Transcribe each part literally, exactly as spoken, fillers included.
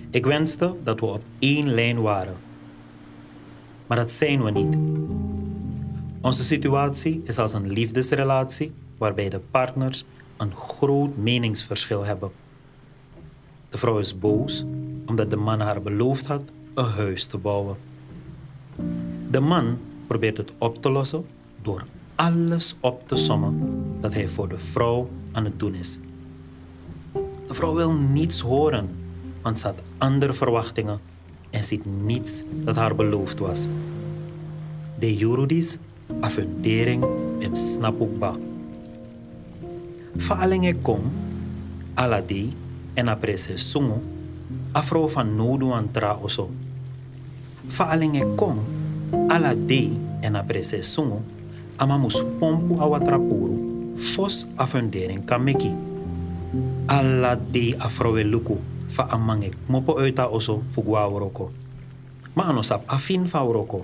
Ik wenste dat we op één lijn waren. Maar dat zijn we niet. Onze situatie is als een liefdesrelatie waarbij de partners een groot meningsverschil hebben. De vrouw is boos omdat de man haar beloofd had een huis te bouwen. De man probeert het op te lossen door alles op te sommen dat hij voor de vrouw aan het doen is. De vrouw wil niets horen, want ze had andere verwachtingen en ziet niets dat haar beloofd was. De jurudis a fundering em snapukba. Faalinge kom, aladi en aprese sungu, a vrouw van nodu an tra oso. Faalinge kom, aladi en aprese sungu, ama mus pompu awatrapuru, fos a fundering kameki. Aladi a vrouwe luku, fa amange kmopo uita oso fugwa uroko. Ma anosap afin fa uroko.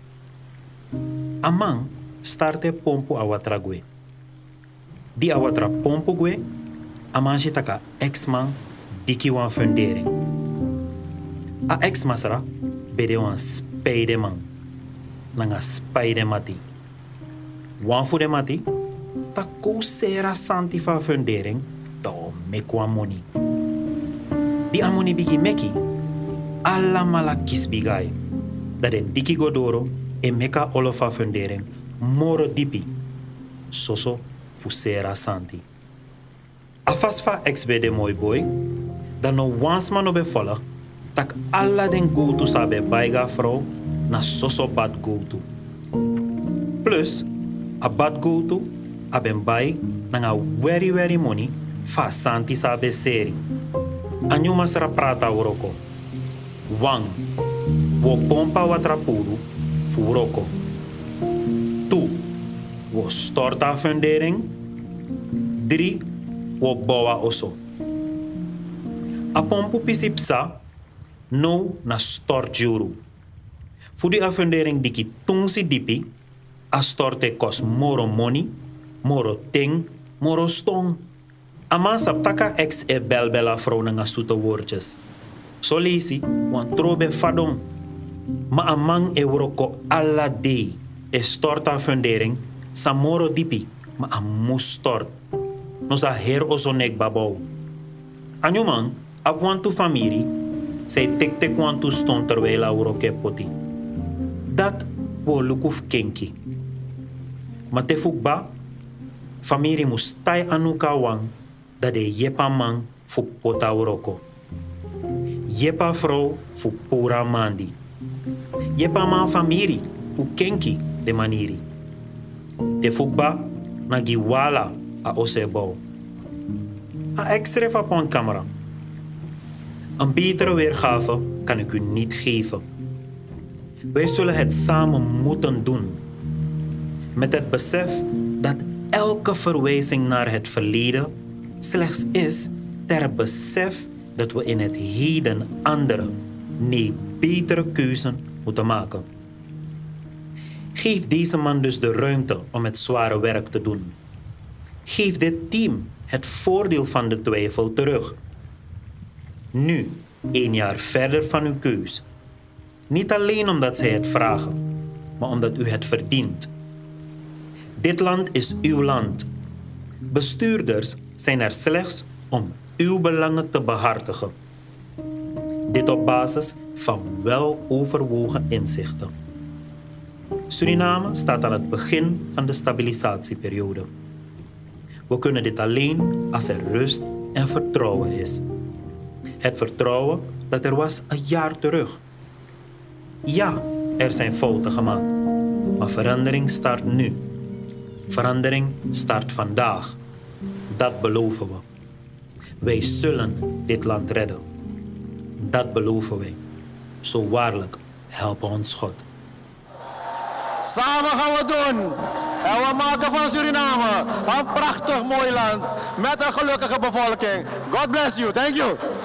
Amang starte pompu awatragwe. Di awatra pompu gwe, amanji taka ex-man diki wan fundering. A ex-masra bede wan spijde man. Nanga spijde mati. Wan fude mati, tako sera santi fa fundering, do mekwa money. Di amoni biki meki, alla mala kisbigay. Dat en diki godoro, e meka olofa fundering, moro dipi. Soso fusera santi. Afas fa ex-bede mooi boy, dan no wansman no bevallig, tak alla den go-to sabe baiga vrouw na soso bad go-to. Plus, a bad go-to, a ben bai nanga very very money fa santi sabe seri. Anyu masara prata uroko. Wang, wo pompa watrapuru, furoko. Tu, wo storta fundering. Drie, wo boa oso. A pompu pisipsa, no na stort juru. Fudi a fundering diki tungsi dipi, a storte kos moro money, moro ting, moro stong. Ama saptaka ex e belbela vrouw nga soete woordjes. So lesi, wan trobe fadong. Ma amang e woroko alla day e storta fundering, sa moro dipi, ma amus stort. No sa her oso nek babou. Anyumang, ap wan tu famiri, say tek tek wan tu ston terwijl a woroke poti. Dat wo lukuf kenki. Ma te fukba, famiri mustai anuka wang, dat de jepa man fu pota uroko. Jepa vrouw fu pura mandi. Jepa man famiri fu kenki de maniri. Te fukba na giwala a osebo. A extra van camera. Een betere weergave kan ik u niet geven. Wij zullen het samen moeten doen. Met het besef dat elke verwijzing naar het verleden slechts is ter besef dat we in het heden andere, nee betere keuzen moeten maken. Geef deze man dus de ruimte om het zware werk te doen. Geef dit team het voordeel van de twijfel terug. Nu, één jaar verder van uw keus. Niet alleen omdat zij het vragen, maar omdat u het verdient. Dit land is uw land. Bestuurders zijn er slechts om uw belangen te behartigen. Dit op basis van weloverwogen inzichten. Suriname staat aan het begin van de stabilisatieperiode. We kunnen dit alleen als er rust en vertrouwen is. Het vertrouwen dat er was een jaar terug. Ja, er zijn fouten gemaakt, maar verandering start nu. Verandering start vandaag. Dat beloven we. Wij zullen dit land redden. Dat beloven wij. Zo waarlijk, help ons God. Samen gaan we doen. En we maken van Suriname een prachtig mooi land met een gelukkige bevolking. God bless you. Thank you.